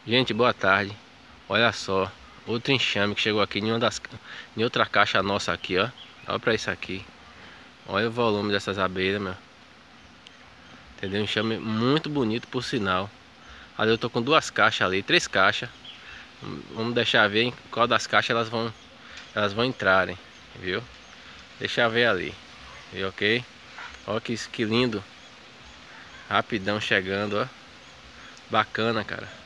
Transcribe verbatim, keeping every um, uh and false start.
Gente, boa tarde. Olha só, outro enxame que chegou aqui em uma das em outra caixa nossa aqui, ó. Olha pra isso aqui. Olha o volume dessas abelhas, meu. Entendeu? Um enxame muito bonito, por sinal. Ali eu tô com duas caixas ali, três caixas. Vamos deixar ver em qual das caixas elas vão elas vão entrarem, viu? Deixa eu ver ali. Viu, ok? Olha que, que lindo. Rapidão chegando, ó. Bacana, cara.